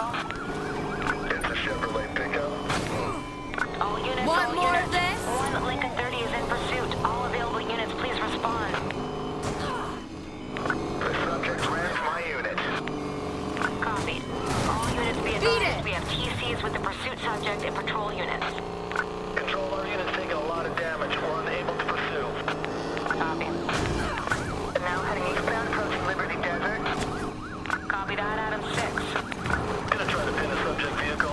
It's a Chevrolet pickup. All units, Want all more units. of this? 1 Lincoln 30 is in pursuit. All available units, please respond. The subject ran from my unit. Copied. All units be Beat advised. it! We have TCs with the pursuit subject and patrol units. Control, our unit's taking a lot of damage. We're unable to pursue. Copy. Now heading eastbound, approaching Liberty Desert. Copy that, Adam 6. Gonna try to pin the subject vehicle.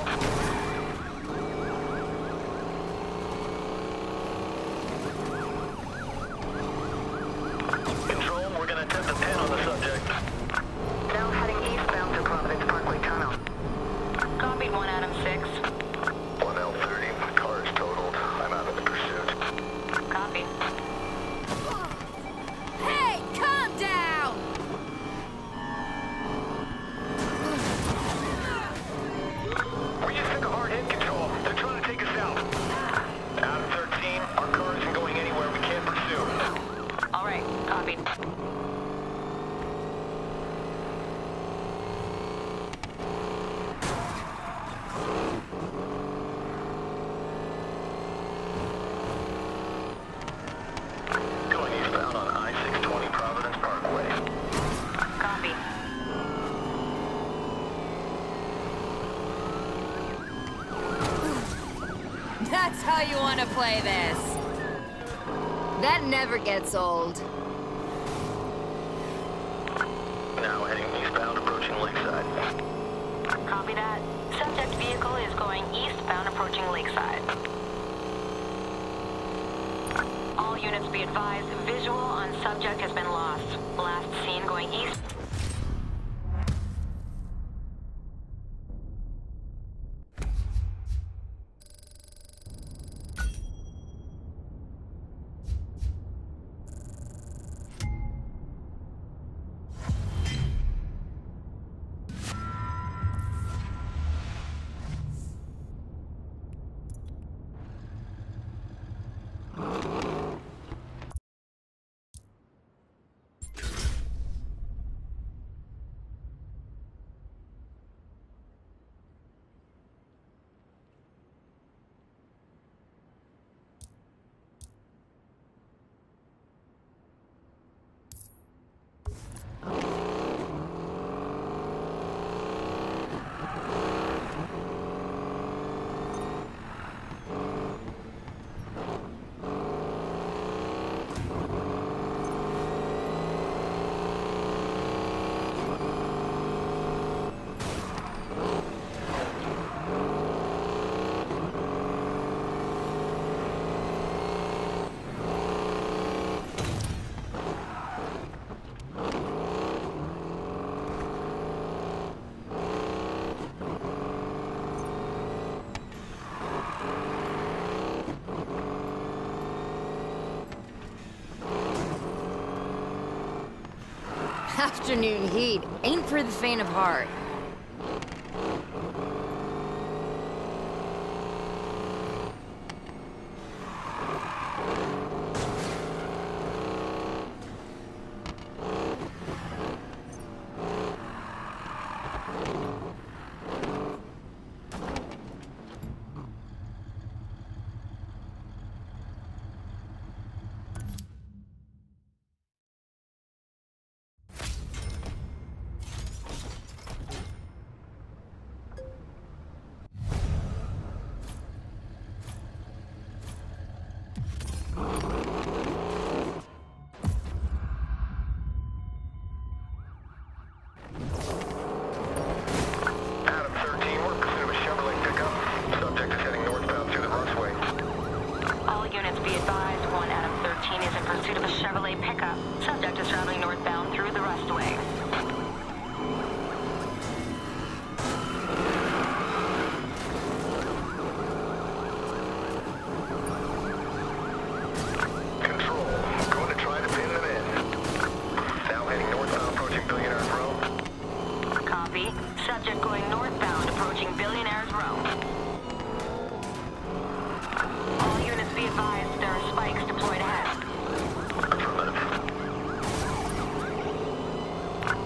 Control, we're gonna attempt a pin on the subject. Now heading eastbound to Providence Parkway Tunnel. Copied 1 Adam 6. 1L30, my car is totaled. I'm out of the pursuit. Copy. Hey, calm down! We just took a hard hit, Control. They're trying to take us out. Adam 13, our car isn't going anywhere. We can't pursue. All right, copied. Going eastbound on I-620 Providence Parkway. Copy. That's how you want to play this. That never gets old. Now heading eastbound, approaching Lakeside. Copy that. Subject vehicle is going eastbound approaching Lakeside. All units be advised, visual on subject has been lost. Last seen going east. Afternoon heat ain't for the faint of heart. Adam 13, we're in pursuit of a Chevrolet pickup. Subject is heading northbound through the Rusway. All units be advised, 1 Adam 13 is in pursuit of a Chevrolet pickup. Subject is traveling northbound through the Rustway. Control, going to try to pin them in. Now heading northbound, approaching Billionaire's Row. Copy. Subject going northbound approaching Billionaire's Row. All units be advised, there are spikes deployed ahead. Affirmative.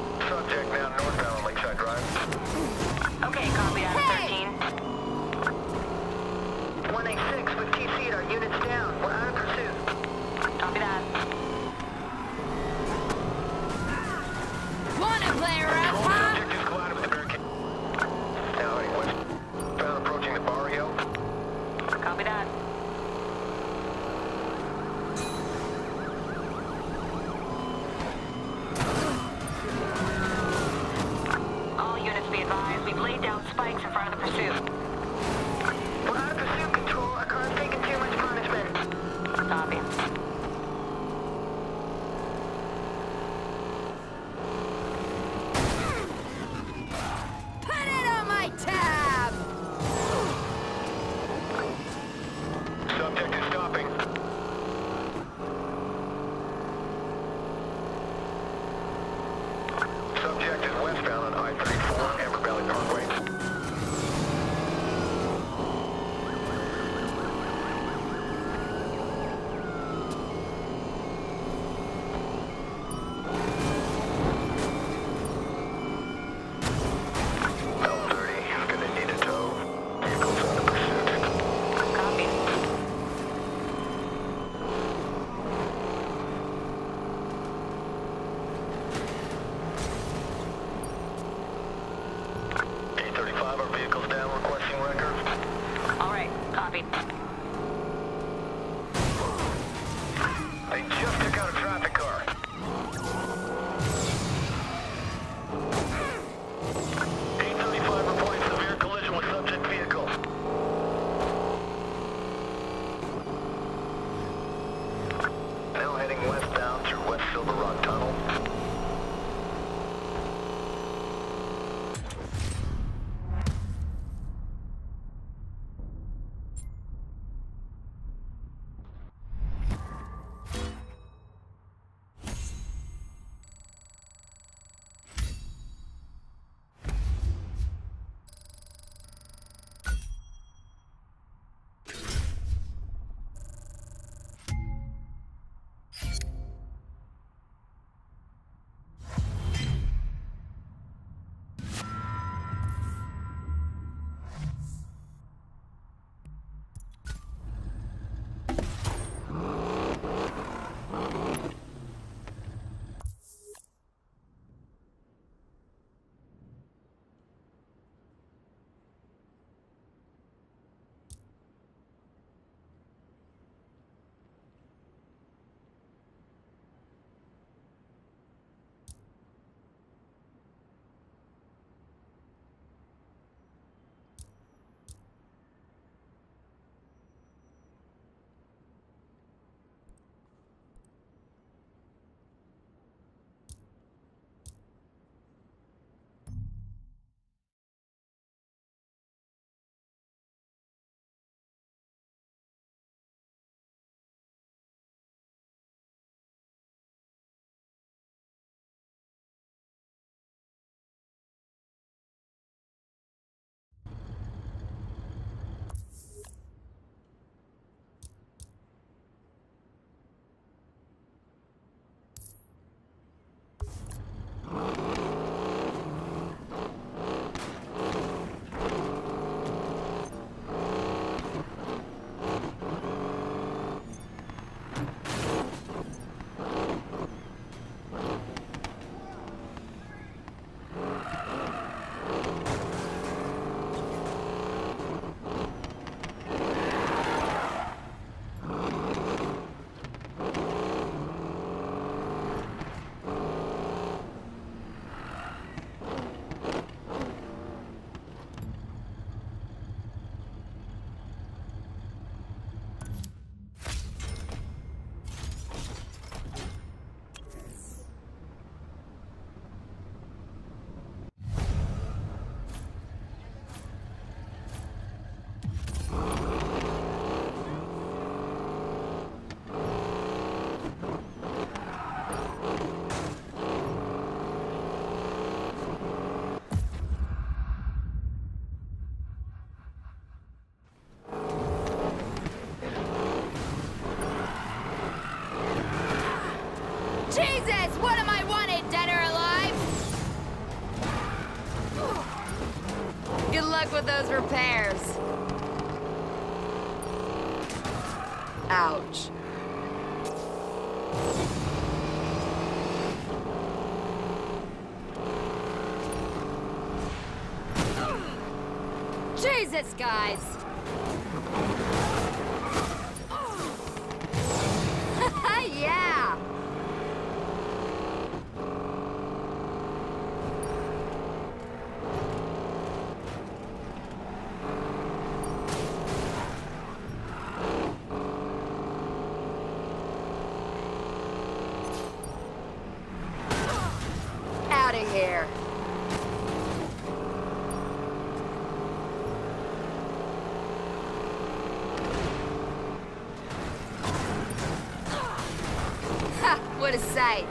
heading westbound through West Silver Rock Tunnel. Jesus! What am I wanted, dead or alive? Good luck with those repairs. Ouch. Jesus, guys! Yeah! Out of here. Ha! What a sight.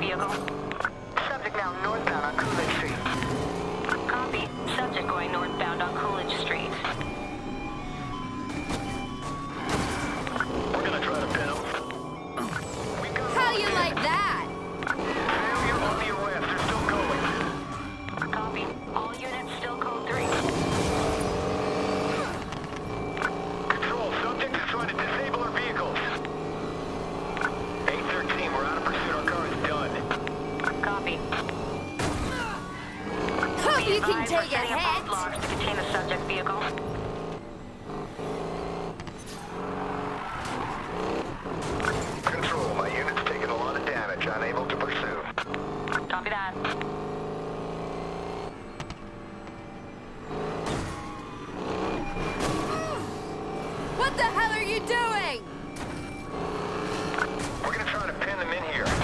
vehicle. Subject now northbound on Coolidge Street. Copy. Subject going northbound on Coolidge Street. We're gonna try to pin him. How you like that? Failure on the arrest. They're still going. Copy. All units still code 3. Control, subject is trying to disable our vehicles. 813, we're out of pursuit. Our car is done. Copy. Hope you can Advise take we're a setting up hit. roadblocks to contain the subject vehicle. Control, my unit's taking a lot of damage. Unable to pursue. Copy that. What the hell are you doing? We're gonna try to pin them in here.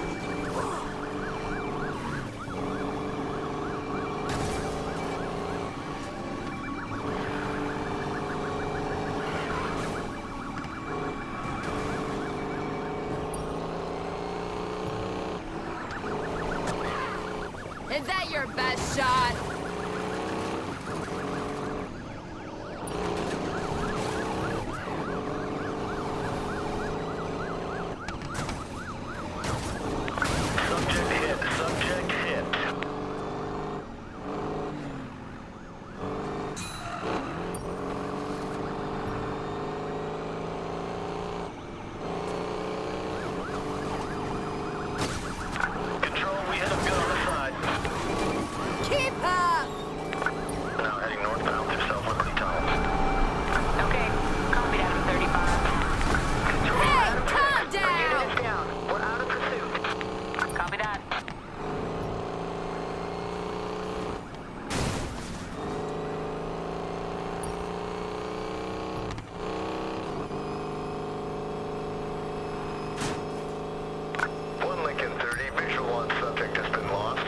Is that your best shot? Subject hit. Subject hit. Control, we hit him good on the side. Keep up! Now heading northbound through South Liberty Tunnel. Okay. Copy Adam 35. Hey, calm down! Unit is down. We're out of pursuit. Copy that. One Lincoln 30, visual on subject has been lost.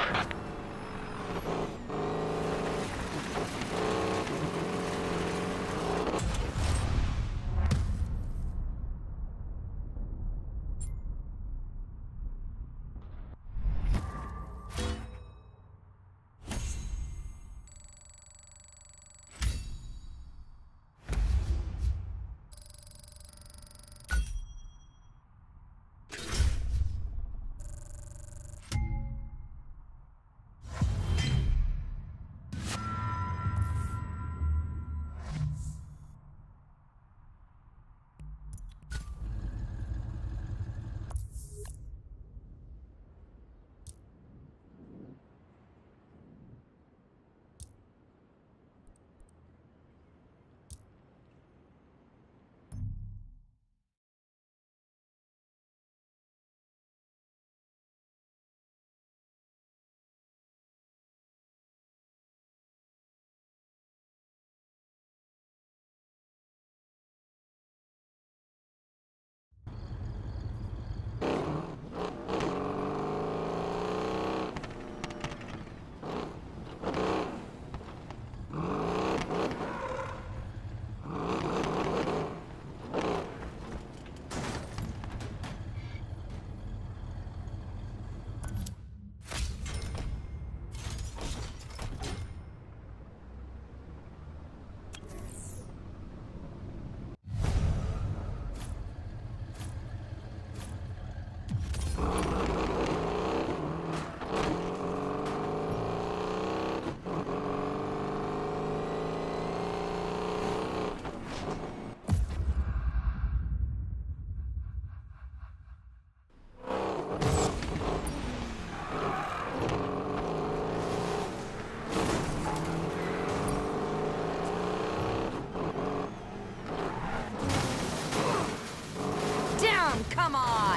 Come on!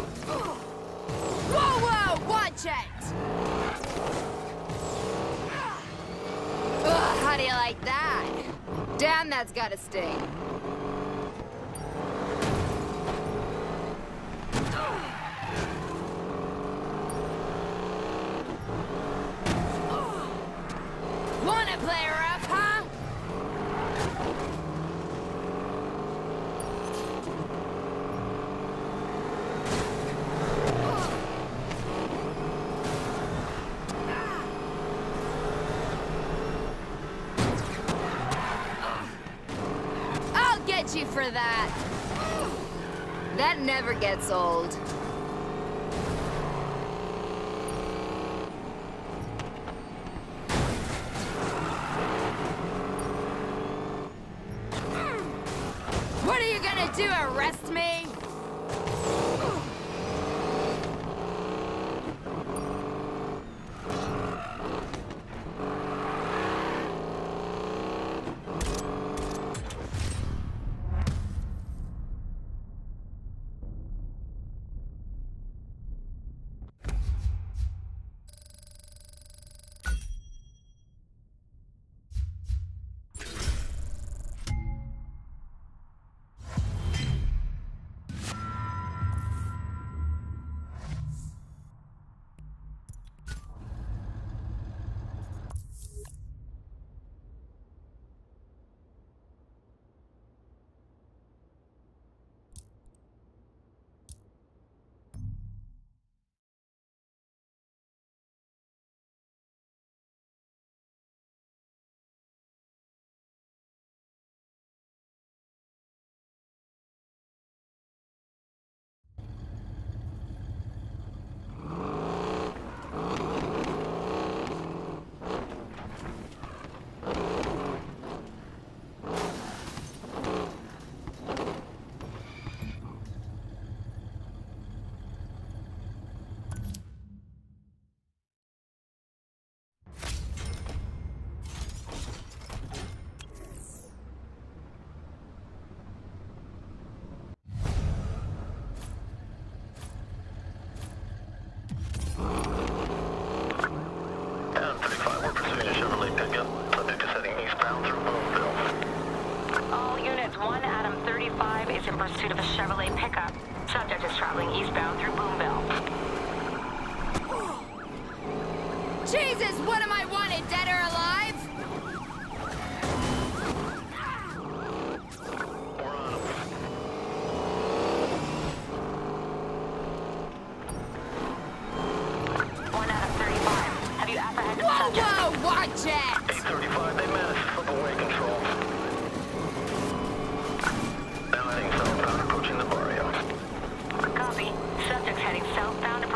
Whoa, whoa! Watch it! Ugh, how do you like that? Damn, that's gotta sting. Wanna play rough, huh? get you for that. That never gets old. What are you gonna do, arrest me? Adam 35, we're pursuing a Chevrolet pickup. Subject is heading eastbound through Boonville. All units, 1 Adam 35 is in pursuit of a Chevrolet pickup. Subject is traveling eastbound through Boonville. Jesus, what am I wanted, dead or alive? We're on him. Have you apprehended Whoa, subject? whoa, watch it! 835, they managed to slip away control. Now heading southbound, approaching the barrio. Copy. Subject's heading southbound,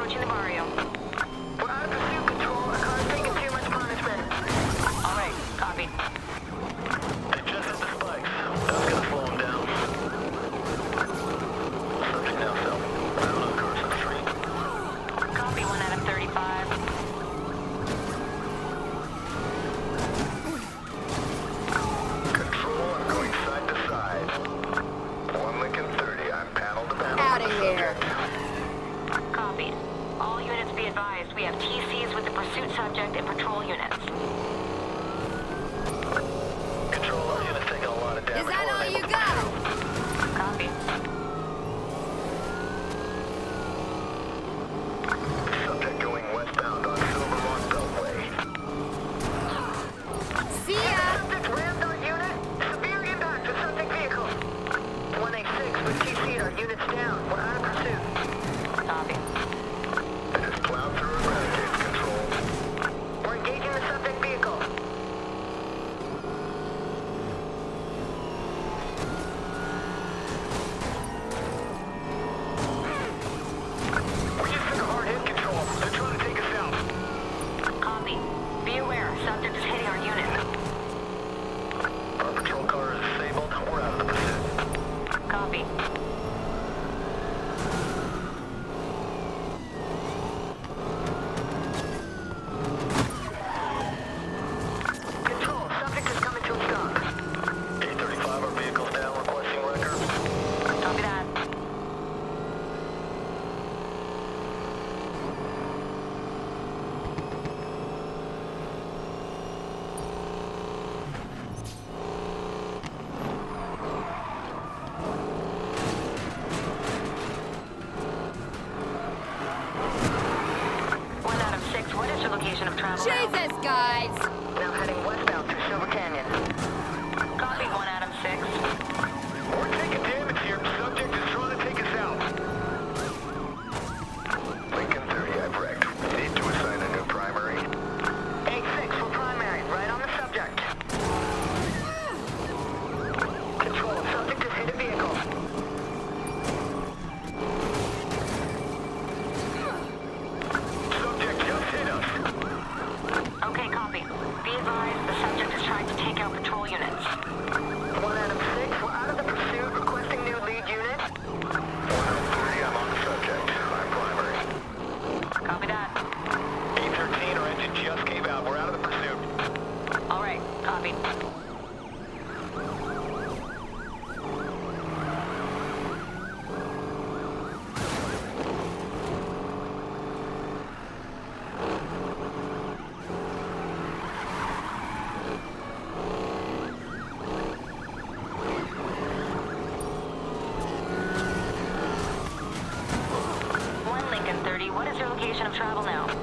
indication of travel now.